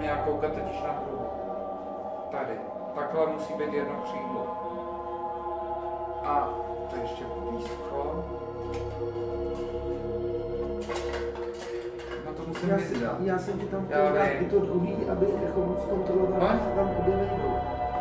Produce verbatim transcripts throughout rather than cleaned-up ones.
nějak koukat totiž na trubu. Tady. Takhle musí být jedno křídlo. A to je ještě blízko. Na to musím vyzdat. Já jsem ti tam chtěl dát i to druhý, aby bychom zkontrolovali, že se tam obě nejdou.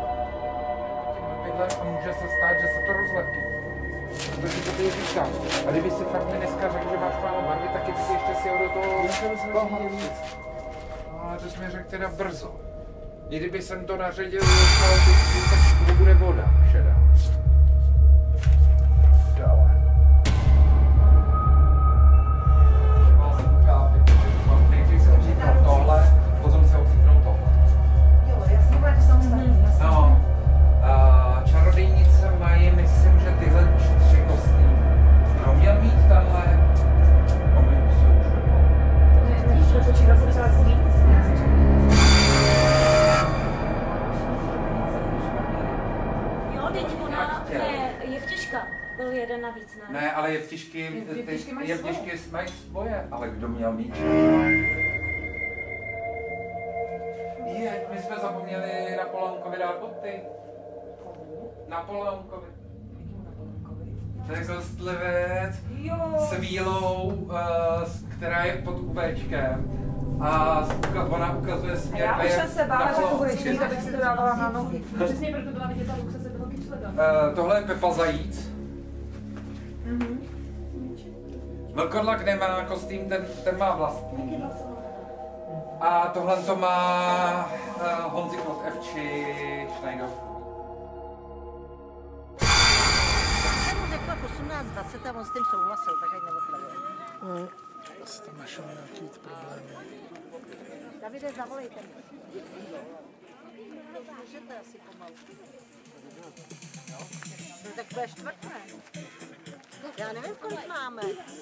A může se stát, že se to rozlepí. Protože to tady říkám. A kdyby si fakt mi dneska řekl, že máš málo barvy, tak bych ještě si do toho pohledit. No ale to jsi mi řekl teda brzo. I kdyby jsem to naředil, tak to bude voda šedá. Dále. Nejdřív jsem říkal tohle, potom se ocitnou tohle. Jo, jasně, bude to samostatný. No. Uh, čarodějnice mají, myslím, že tyhle tři kostní. No měl mít tenhle. Omyl se už nebo. Víš, že počítal se třeba zvíc? Jo, teď ona, ne, Jevtiška byl jeden navíc, ne? Ne, ale jevtišky, Jevtišky mají jevtišky mají svoje, ale kdo měl mít? Je, my jsme zapomněli Napoleonkovi dát boty. Napoleonkovi. To je kostlivec s vílou, uh, která je pod UVčkem. A ona ukazuje směr. Já už jsem se bála, že to budeš mít, Napoleon- abych si to dávala na nohy. Přesně proto byla vidět ta Luxa se toho kyčleda. Uh, tohle je Pepa Zajíc. Mhm. Vlkodlak nemá kostým, ten, ten má vlastní. A tohle to má uh, Honzi Klot Evči Schneider. Řekla osmnáct dvacet a on s tím souhlasil, tak ať nevypravuje. Hmm. Asi tam našel nějaký problémy. Davide, zavolejte mě. Můžete asi pomalu. No tak to je čtvrt, ne? Já nevím, kolik máme.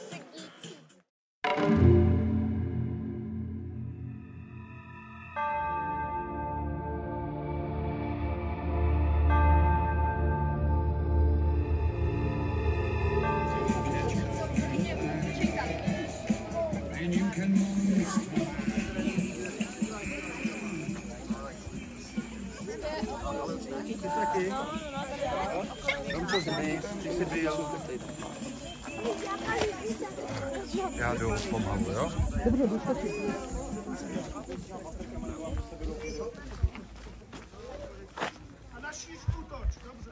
Já jdu pomalu, jo? Dobře, dostačí. A na šířku toč, dobře.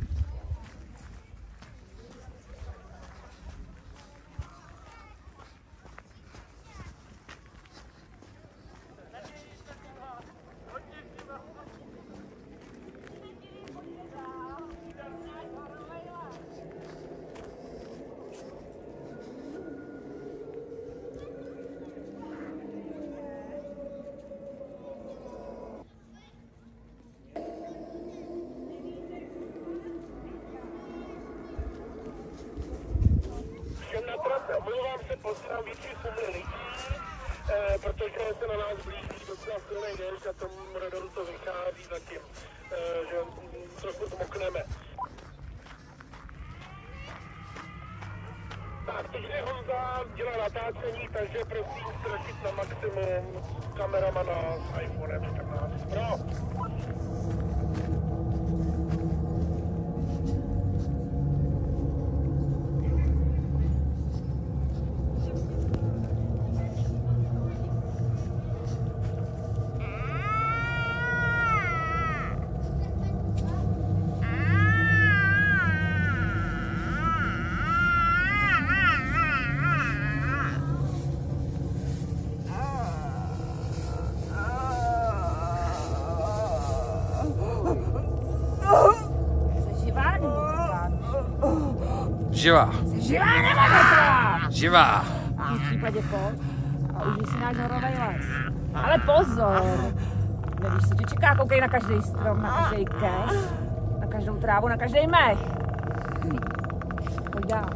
Omlouvám se, poznám větší sumy lidí, eh, protože se na nás blíží docela silný déšť a tomu radaru to vychází zatím, eh, že trochu zmokneme. Tak, teď jde Honza, dělá natáčení, takže prosím ztratit na maximum kameramana s iPhonem čtrnáct Pro. Živá. Živá nebo mrtvá? Živá. V případě po. A užij si náš horovej les. Ale pozor. Nevíš, co tě čeká, koukej na každý strom, na každý keš, na každou trávu, na každý mech. Pojď dál.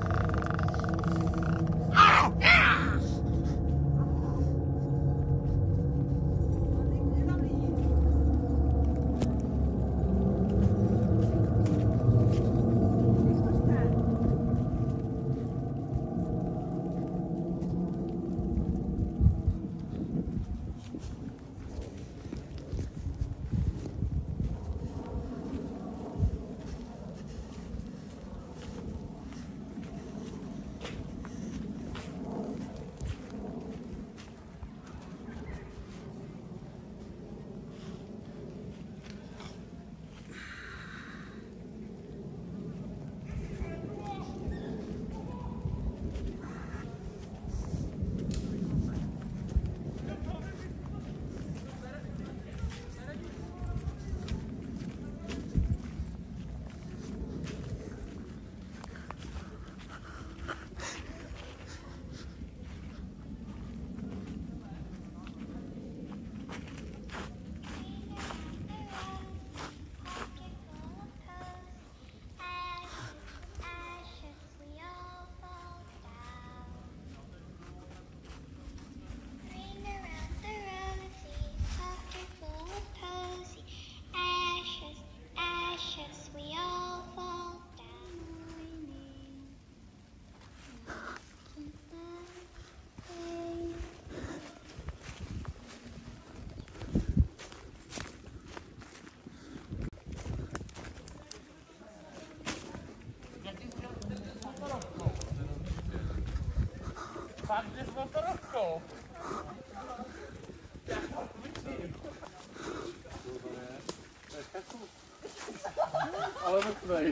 mrtvej.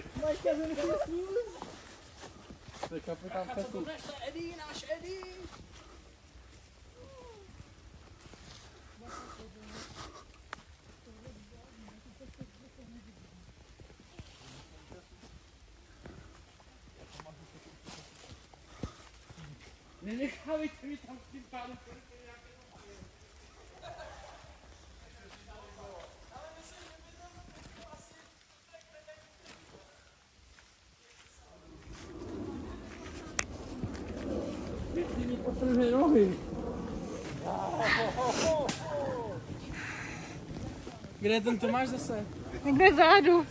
To je kapitán Fetu. To je Eddie, náš Eddie. Nenechávejte mi tam s tím pánem. Jestli mi potrhne nohy. Kde je ten Tomáš zase? Někde zádu.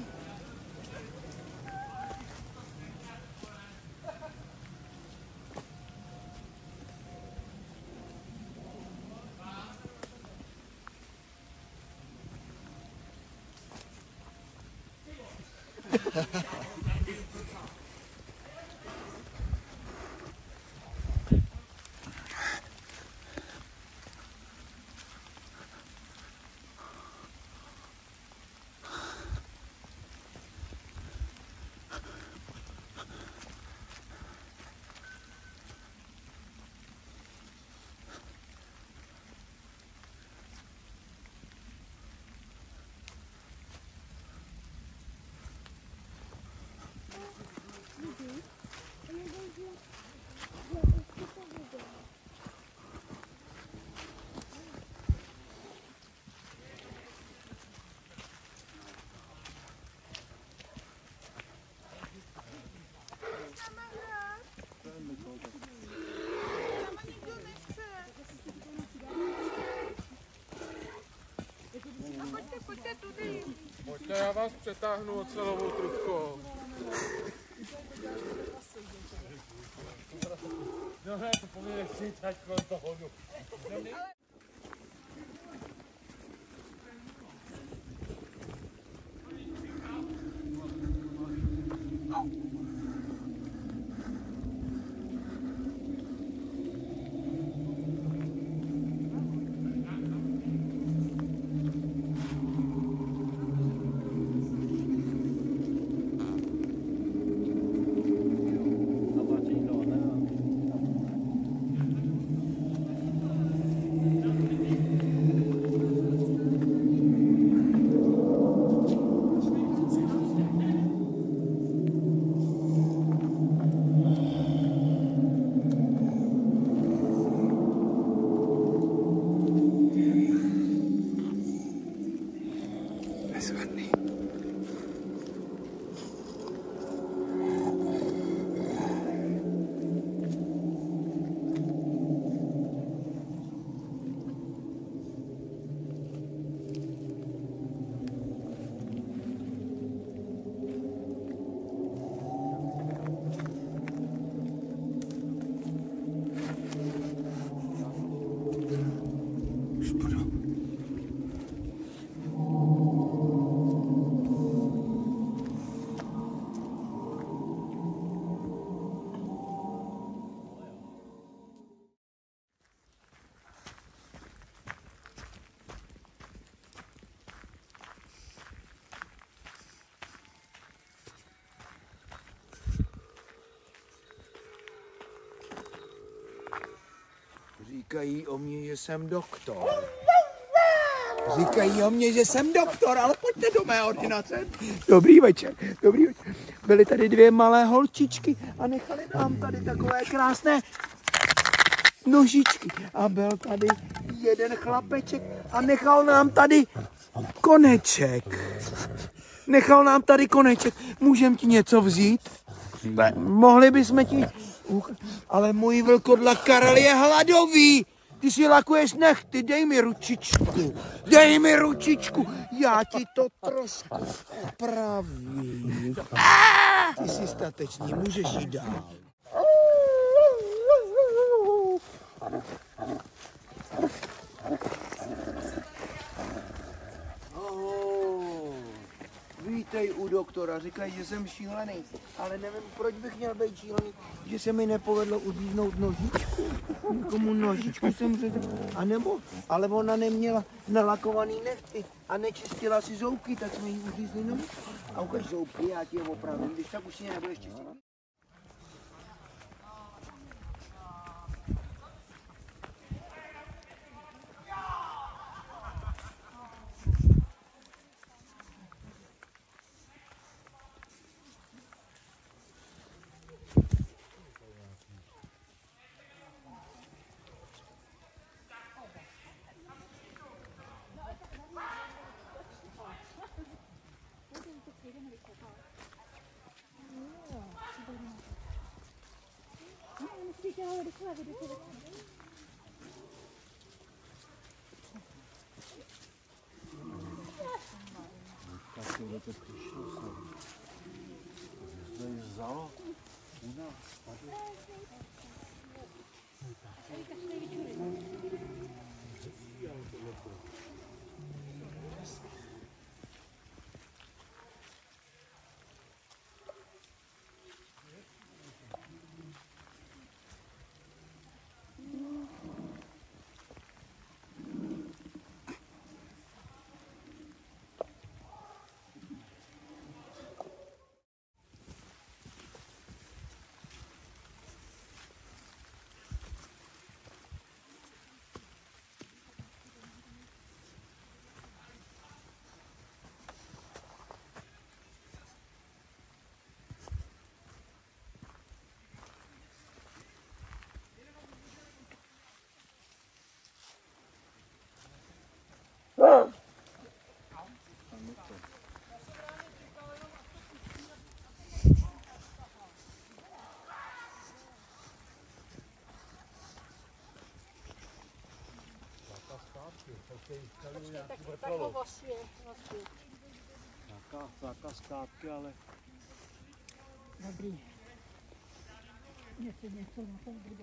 Pojďte, já vás přetáhnu ocelovou trubkou. No ne, to povědět si tak kolem toho. Říkají o mě, že jsem doktor. Říkají o mě, že jsem doktor, ale pojďte do mé ordinace. Dobrý večer, dobrý večer. Byly tady dvě malé holčičky a nechali nám tady takové krásné nožičky. A byl tady jeden chlapeček a nechal nám tady koneček. Nechal nám tady koneček. Můžem ti něco vzít? Ne. Mohli bychom ti... Ale můj vlkodla Karel je hladový. Ty si lakuješ nechty, dej mi ručičku. Dej mi ručičku. Já ti to trošku opravím. Ty jsi statečný, můžeš jít dál. Oh, vítej u doktora, říkají, že jsem šílený, ale nevím, proč bych měl být šílený, že se mi nepovedlo uříznout nožičku, někomu nožičku jsem řekl, a nebo, ale ona neměla nalakovaný nechty a nečistila si zoubky, tak jsme jí uřízli nožičku. A ukaž zoubky, já ti je opravím, když tak už je nebudeš čistit. Zákaz skátky, ale... Dobrý. Něco, něco na tom bude.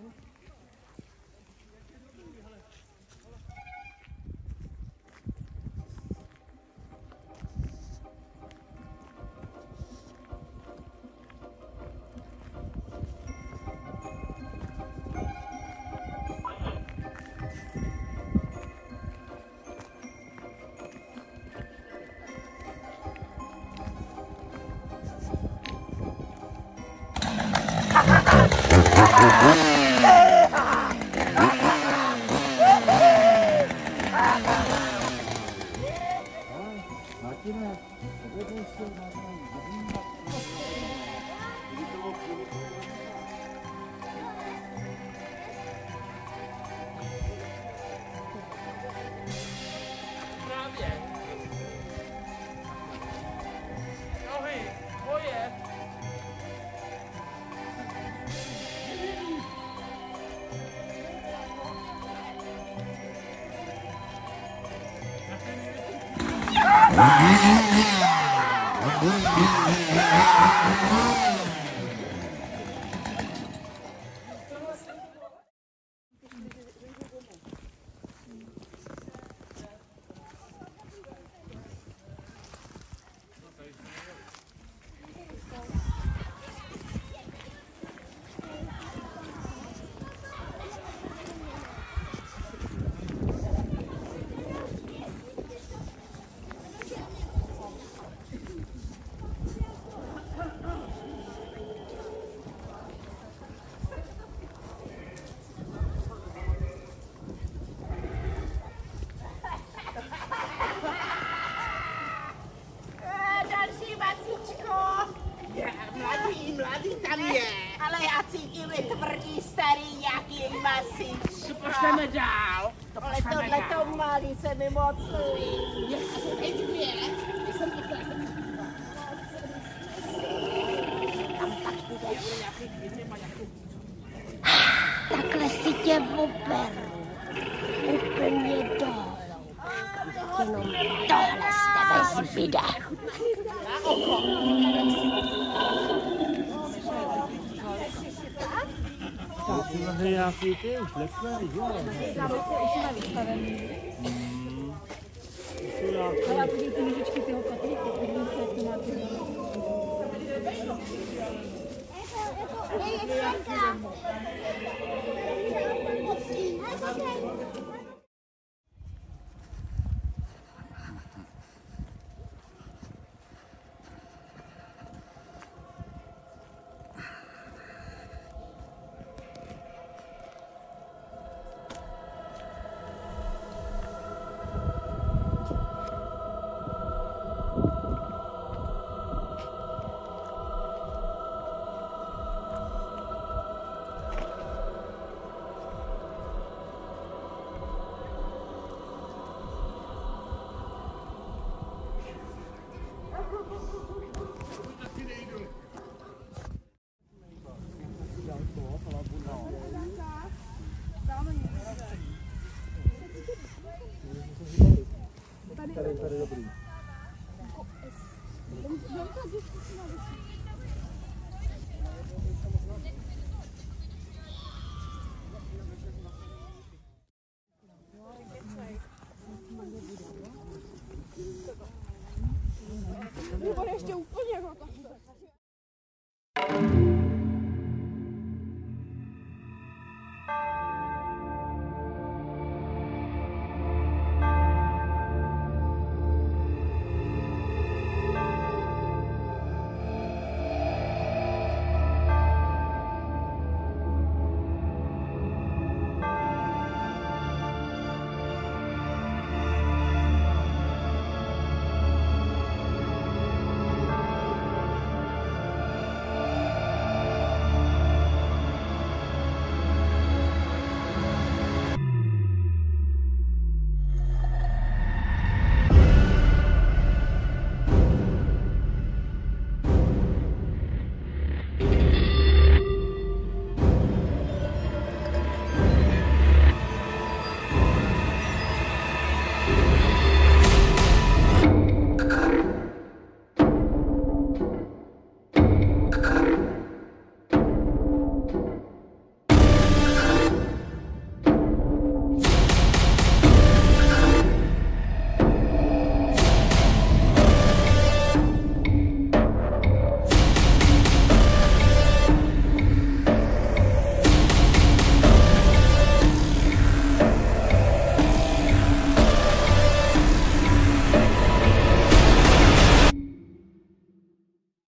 Pošleme dál. To ale tohle to malý se mi moc líbí. Já jsem teď dvě. Jsem to takhle si tě oberu. Úplně dolů. Jenom tohle z tebe zbyde. Na oko. To je nějaký ty už lepší, jo? Závodce ještě má vystavený. Ale já podívej ty nožičky, ty ho katlíky, podívej se, jak to má ty Tady, tady dobrý. Bude ještě úplně.